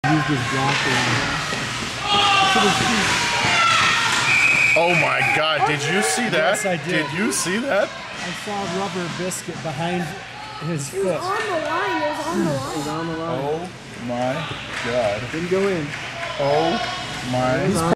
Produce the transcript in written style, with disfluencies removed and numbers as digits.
Used his blocker on him. Oh my God! Did you see that? Yes, I did. Did you see that? I saw Rubber Biscuit behind his It was foot. on the line. It was on the line. It was on the line. Oh my God! Didn't go in. Oh my. He's